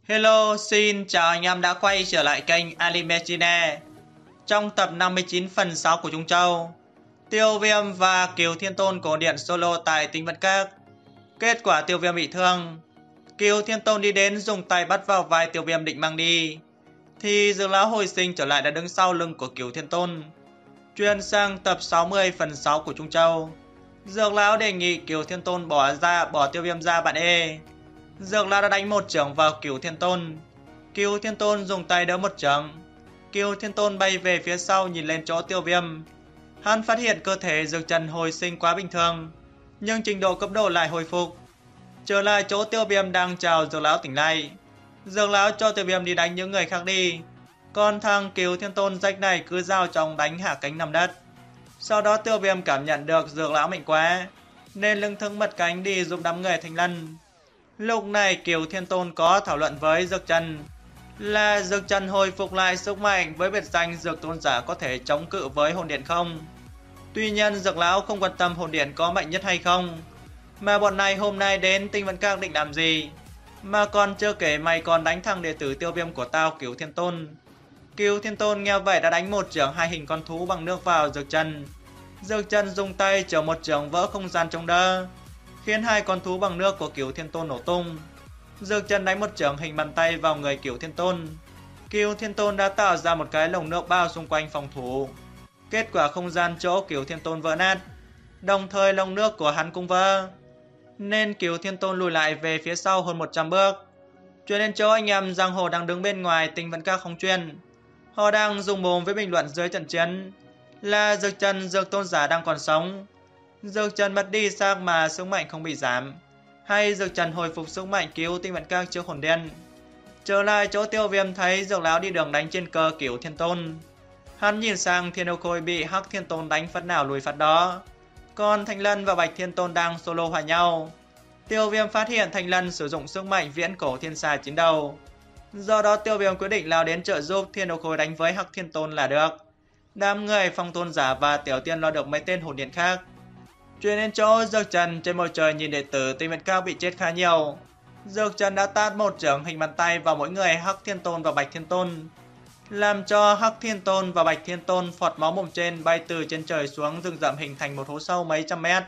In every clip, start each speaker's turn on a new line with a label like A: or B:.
A: Hello, xin chào anh em đã quay trở lại kênh Anime Chine. Trong tập 59 phần 6 của Trung Châu, Tiêu Viêm và Kiều Thiên Tôn cổ điện solo tại Tinh Vân Các. Kết quả Tiêu Viêm bị thương, Kiều Thiên Tôn đi đến dùng tay bắt vào vai Tiêu Viêm định mang đi, thì Dược Lão hồi sinh trở lại đã đứng sau lưng của Kiều Thiên Tôn. Chuyển sang tập 60 phần 6 của Trung Châu, Dược Lão đề nghị Kiều Thiên Tôn bỏ Tiêu Viêm ra bạn ê. Dược Lão đã đánh một chưởng vào Kiều Thiên Tôn. Kiều Thiên Tôn dùng tay đỡ một chưởng. Kiều Thiên Tôn bay về phía sau nhìn lên chỗ Tiêu Viêm. Hắn phát hiện cơ thể Dược Trần hồi sinh quá bình thường, nhưng trình độ cấp độ lại hồi phục. Trở lại chỗ Tiêu Viêm đang chào Dược Lão tỉnh lại. Dược Lão cho Tiêu Viêm đi đánh những người khác đi, còn thằng Kiều Thiên Tôn rách này cứ giao cho ông đánh hạ cánh nằm đất. Sau đó Tiêu Viêm cảm nhận được Dược Lão mạnh quá, nên lưng thững bật cánh đi giúp đám người Thanh Lân. Lúc này Kiều Thiên Tôn có thảo luận với Dược Trần là Dược Trần hồi phục lại sức mạnh với biệt danh Dược Tôn Giả có thể chống cự với hồn điện không. Tuy nhiên Dược Lão không quan tâm hồn điện có mạnh nhất hay không, mà bọn này hôm nay đến Tinh Vân Các định làm gì, mà còn chưa kể mày còn đánh thằng đệ tử Tiêu Viêm của tao Kiều Thiên Tôn. Kiều Thiên Tôn nghe vậy đã đánh một chưởng hai hình con thú bằng nước vào Dược Trần. Dược Trần dùng tay chở một chưởng vỡ không gian chống đỡ, khiến hai con thú bằng nước của Kiều Thiên Tôn nổ tung. Dược Trần đánh một chưởng hình bàn tay vào người Kiều Thiên Tôn. Kiều Thiên Tôn đã tạo ra một cái lồng nước bao xung quanh phòng thủ. Kết quả không gian chỗ Kiều Thiên Tôn vỡ nát, đồng thời lồng nước của hắn cũng vỡ, nên Kiều Thiên Tôn lùi lại về phía sau hơn 100 bước. Chuyển đến chỗ anh em giang hồ đang đứng bên ngoài Tinh Vân Các không chuyên. Họ đang dùng mồm với bình luận dưới trận chiến là Dược Trần Dược Tôn Giả đang còn sống, Dược Trần mất đi xác mà sức mạnh không bị giảm, hay Dược Trần hồi phục sức mạnh cứu Tinh Vân Các trước hồn đen. Trở lại chỗ Tiêu Viêm thấy Dược Lão đi đường đánh trên cơ Kiều Thiên Tôn. Hắn nhìn sang Thiên Yêu Khôi bị Hắc Thiên Tôn đánh phát nào lùi phát đó, còn Thanh Lân và Bạch Thiên Tôn đang solo hòa nhau. Tiêu Viêm phát hiện Thanh Lân sử dụng sức mạnh viễn cổ thiên xà chiến đầu, do đó Tiêu Viêm quyết định lao đến trợ giúp Thiên Yêu Khôi đánh với Hắc Thiên Tôn là được. Đám người Phong Tôn Giả và Tiểu Tiên lo được mấy tên hồn điện khác. Chuyển đến chỗ Dược Trần, trên bầu trời nhìn đệ tử Tinh Vân Các bị chết khá nhiều. Dược Trần đã tát một chưởng hình bàn tay vào mỗi người Hắc Thiên Tôn và Bạch Thiên Tôn, làm cho Hắc Thiên Tôn và Bạch Thiên Tôn phọt máu mồm trên bay từ trên trời xuống rừng rậm hình thành một hố sâu mấy trăm mét.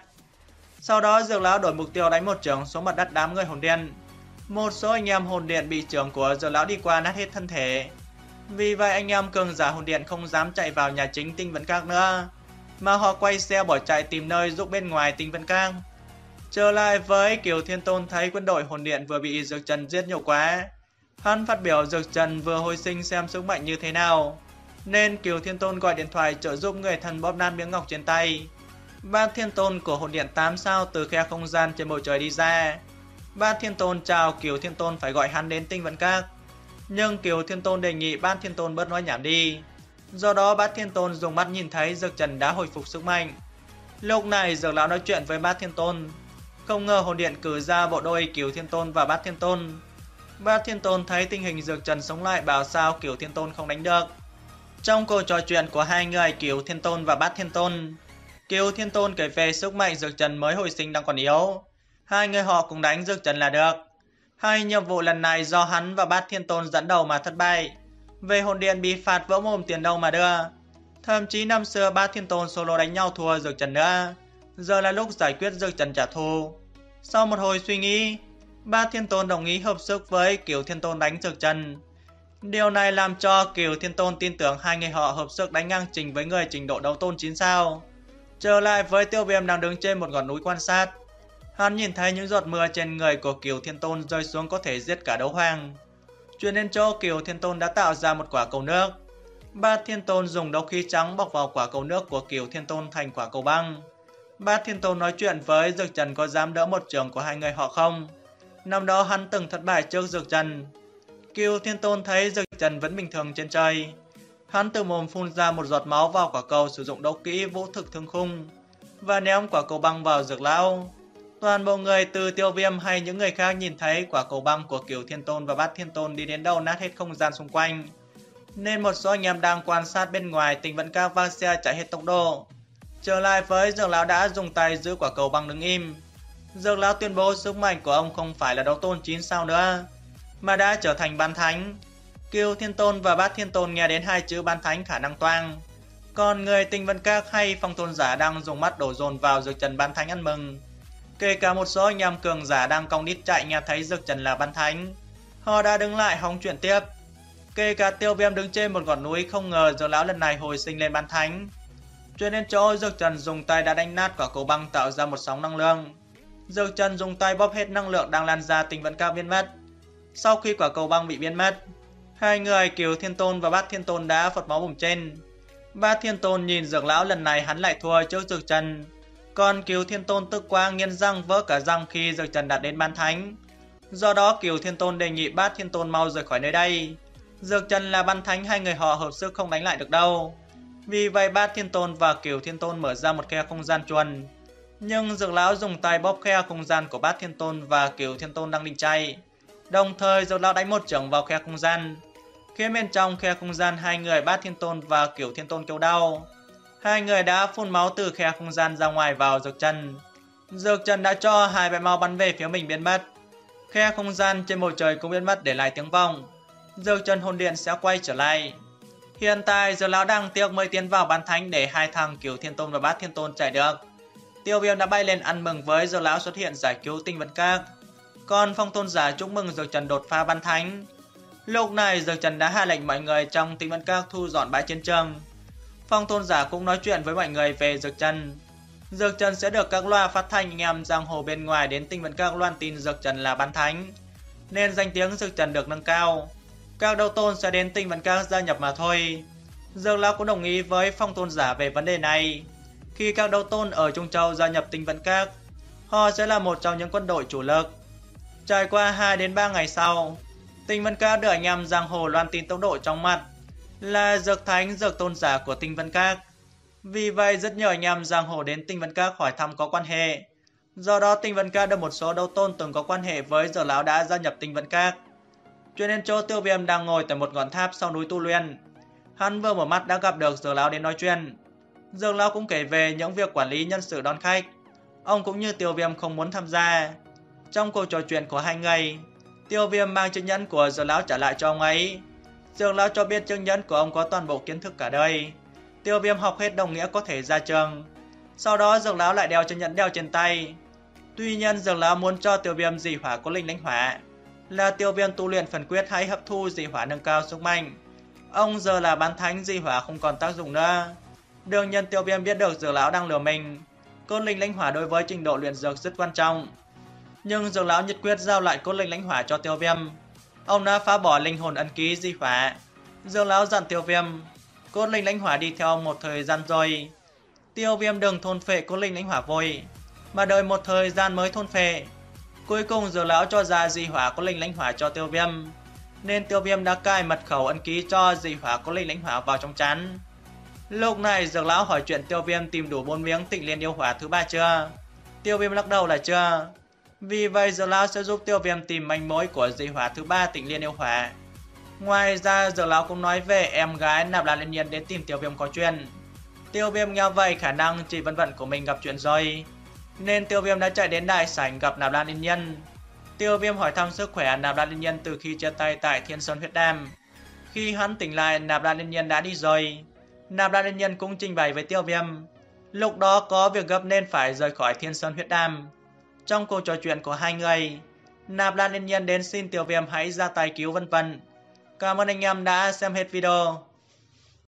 A: Sau đó Dược Lão đổi mục tiêu đánh một chưởng xuống mặt đất đám người hồn điện. Một số anh em hồn điện bị chưởng của Dược Lão đi qua nát hết thân thể. Vì vậy anh em cường giả hồn điện không dám chạy vào nhà chính Tinh Vân Các nữa, mà họ quay xe bỏ chạy tìm nơi giúp bên ngoài Tinh Vân Các. Trở lại với Kiều Thiên Tôn thấy quân đội hồn điện vừa bị Dược Trần giết nhiều quá. Hắn phát biểu Dược Trần vừa hồi sinh xem sức mạnh như thế nào, nên Kiều Thiên Tôn gọi điện thoại trợ giúp người thần bóp nát miếng ngọc trên tay. Bát Thiên Tôn của hồn điện 8 sao từ khe không gian trên bầu trời đi ra. Bát Thiên Tôn chào Kiều Thiên Tôn phải gọi hắn đến Tinh Vân Các, nhưng Kiều Thiên Tôn đề nghị Bát Thiên Tôn bớt nói nhảm đi. Do đó Bát Thiên Tôn dùng mắt nhìn thấy Dược Trần đã hồi phục sức mạnh. Lúc này Dược Lão nói chuyện với Bát Thiên Tôn. Không ngờ hồn điện cử ra bộ đôi Kiều Thiên Tôn và Bát Thiên Tôn. Bát Thiên Tôn thấy tình hình Dược Trần sống lại bảo sao Kiều Thiên Tôn không đánh được. Trong cuộc trò chuyện của hai người Kiều Thiên Tôn và Bát Thiên Tôn, Kiều Thiên Tôn kể về sức mạnh Dược Trần mới hồi sinh đang còn yếu. Hai người họ cùng đánh Dược Trần là được. Hai nhiệm vụ lần này do hắn và Bát Thiên Tôn dẫn đầu mà thất bại. Về hồn điện bị phạt vỡ mồm tiền đâu mà đưa. Thậm chí năm xưa Bát Thiên Tôn solo đánh nhau thua Dược Trần nữa. Giờ là lúc giải quyết Dược Trần trả thù. Sau một hồi suy nghĩ, Bát Thiên Tôn đồng ý hợp sức với Kiều Thiên Tôn đánh Dược Trần. Điều này làm cho Kiều Thiên Tôn tin tưởng hai người họ hợp sức đánh ngang trình với người trình độ đấu tôn 9 sao. Trở lại với Tiêu Viêm đang đứng trên một ngọn núi quan sát. Hắn nhìn thấy những giọt mưa trên người của Kiều Thiên Tôn rơi xuống có thể giết cả đấu hoàng. Chuyển đến chỗ Kiều Thiên Tôn đã tạo ra một quả cầu nước. Bát Thiên Tôn dùng đấu khí trắng bọc vào quả cầu nước của Kiều Thiên Tôn thành quả cầu băng. Bát Thiên Tôn nói chuyện với Dược Trần có dám đỡ một chưởng của hai người họ không. Năm đó hắn từng thất bại trước Dược Trần. Kiều Thiên Tôn thấy Dược Trần vẫn bình thường trên trời. Hắn từ mồm phun ra một giọt máu vào quả cầu, sử dụng đấu kỹ vũ thực thương khung và ném quả cầu băng vào Dược Lão. Toàn bộ người từ Tiêu Viêm hay những người khác nhìn thấy quả cầu băng của Kiều Thiên Tôn và Bát Thiên Tôn đi đến đâu nát hết không gian xung quanh, nên một số anh em đang quan sát bên ngoài Tinh Vân Các vác xe chạy hết tốc độ. Trở lại với Dược Lão đã dùng tay giữ quả cầu băng đứng im. Dược Lão tuyên bố sức mạnh của ông không phải là đấu tôn 9 sao nữa. mà đã trở thành bán thánh. Kiều Thiên Tôn và Bát Thiên Tôn nghe đến hai chữ bán thánh khả năng toang. Còn người Tinh Vân Các hay Phong Tôn giả đang dùng mắt đổ dồn vào Dược Trần bán thánh ăn mừng. Kể cả một số anh em cường giả đang cong đít chạy nghe thấy Dược Trần là bán thánh, họ đã đứng lại hóng chuyện tiếp. Kể cả Tiêu Viêm đứng trên một ngọn núi không ngờ Dược lão lần này hồi sinh lên bán thánh. Chuyển đến chỗ, Dược Trần dùng tay đã đánh nát quả cầu băng tạo ra một sóng năng lượng. Dược Trần dùng tay bóp hết năng lượng đang lan ra Tinh Vân Các biến mất. Sau khi quả cầu băng bị biến mất, hai người Kiều Thiên Tôn và Bát Thiên Tôn đã phật máu bùng trên. Bát Thiên Tôn nhìn Dược lão lần này hắn lại thua trước Dược Trần. Còn Kiều Thiên Tôn tức quá nghiến răng vỡ cả răng khi Dược Trần đạt đến bán thánh. Do đó Kiều Thiên Tôn đề nghị Bát Thiên Tôn mau rời khỏi nơi đây. Dược Trần là bán thánh, hai người họ hợp sức không đánh lại được đâu. Vì vậy Bát Thiên Tôn và Kiều Thiên Tôn mở ra một khe không gian chuồn. Nhưng Dược lão dùng tay bóp khe không gian của Bát Thiên Tôn và Kiều Thiên Tôn đang định chạy. Đồng thời Dược lão đánh một chưởng vào khe không gian, khiến bên trong khe không gian hai người Bát Thiên Tôn và Kiều Thiên Tôn kêu đau. Hai người đã phun máu từ khe không gian ra ngoài vào Dược Trần. Dược Trần đã cho hai bãi máu bắn về phía mình biến mất. Khe không gian trên bầu trời cũng biến mất để lại tiếng vọng. Dược Trần hồn điện sẽ quay trở lại. Hiện tại Dược lão đang tiếc mới tiến vào bán thánh để hai thằng Kiều Thiên Tôn và Bát Thiên Tôn chạy được. Tiêu Viêm đã bay lên ăn mừng với Dược lão xuất hiện giải cứu Tinh Vân Các. Còn Phong Tôn giả chúc mừng Dược Trần đột phá bán thánh. Lúc này Dược Trần đã hạ lệnh mọi người trong Tinh Vân Các thu dọn bãi chiến trường. Phong Tôn giả cũng nói chuyện với mọi người về Dược Trần. Dược Trần sẽ được các loa phát thanh anh em giang hồ bên ngoài đến Tinh Vân Các loan tin Dược Trần là bán thánh, nên danh tiếng Dược Trần được nâng cao. Các đấu tôn sẽ đến Tinh Vân Các gia nhập mà thôi. Dược lão cũng đồng ý với Phong Tôn giả về vấn đề này. Khi các đấu tôn ở Trung Châu gia nhập Tinh Vân Các, họ sẽ là một trong những quân đội chủ lực. Trải qua 2 đến 3 ngày sau, Tinh Vân Các được anh em giang hồ loan tin tốc độ trong mặt là Dược Thánh, Dược Tôn giả của Tinh Vân Các. Vì vậy rất nhiều anh em giang hồ đến Tinh Vân Các hỏi thăm có quan hệ. Do đó Tinh Vân Các được một số đấu tôn từng có quan hệ với Dược lão đã gia nhập Tinh Vân Các. Chuyển đến chỗ Tiêu Viêm đang ngồi tại một ngọn tháp sau núi tu luyện. Hắn vừa mở mắt đã gặp được Dược lão đến nói chuyện. Dược lão cũng kể về những việc quản lý nhân sự đón khách. Ông cũng như Tiêu Viêm không muốn tham gia. Trong cuộc trò chuyện của hai người, Tiêu Viêm mang chiếc nhẫn của Dược lão trả lại cho ông ấy. Dược lão cho biết chiếc nhẫn của ông có toàn bộ kiến thức cả đời. Tiêu Viêm học hết đồng nghĩa có thể ra trường. Sau đó Dược lão lại đeo chiếc nhẫn đeo trên tay. Tuy nhiên Dược lão muốn cho Tiêu Viêm dị hỏa có linh lãnh hỏa, là Tiêu Viêm tu luyện phần quyết hãy hấp thu dị hỏa nâng cao sức mạnh. Ông giờ là bán thánh, dị hỏa không còn tác dụng nữa. Đương nhiên Tiêu Viêm biết được Dược lão đang lừa mình. Cốt linh lãnh hỏa đối với trình độ luyện dược rất quan trọng. Nhưng Dược lão nhất quyết giao lại cốt linh lãnh hỏa cho Tiêu Viêm. Ông đã phá bỏ linh hồn ấn ký dị hỏa. Dược lão dặn Tiêu Viêm, cốt linh lãnh hỏa đi theo ông một thời gian rồi. Tiêu Viêm đừng thôn phệ cốt linh lãnh hỏa vội, mà đợi một thời gian mới thôn phệ. Cuối cùng Dược lão cho ra dị hỏa cốt linh lãnh hỏa cho Tiêu Viêm, nên Tiêu Viêm đã cài mật khẩu ấn ký cho dị hỏa cốt linh lãnh hỏa vào trong trán. Lúc này Dược lão hỏi chuyện Tiêu Viêm tìm đủ 4 miếng Tịnh Liên yêu hỏa thứ 3 chưa. Tiêu Viêm lắc đầu là chưa. Vì vậy Dược lão sẽ giúp Tiêu Viêm tìm manh mối của dị hỏa thứ 3 Tịnh Liên yêu hỏa. Ngoài ra Dược lão cũng nói về em gái Nạp Lan Yên Nhiên đến tìm Tiêu Viêm có chuyện. Tiêu Viêm nghe vậy khả năng chỉ Vân Vận của mình gặp chuyện rồi, nên Tiêu Viêm đã chạy đến đại sảnh gặp Nạp Lan Yên Nhiên. Tiêu Viêm hỏi thăm sức khỏe Nạp Lan Yên Nhiên từ khi chia tay tại Thiên Sơn Huyết Đàm. Khi hắn tỉnh lại, Nạp Lan Yên Nhiên đã đi rồi. Nạp Lan Yên Nhiên cũng trình bày với Tiêu Viêm, lúc đó có việc gấp nên phải rời khỏi Thiên Sơn Huyết Đàm. Trong cuộc trò chuyện của hai người, Nạp Lan Yên Nhiên đến xin Tiêu Viêm hãy ra tay cứu Vân Vận. Cảm ơn anh em đã xem hết video.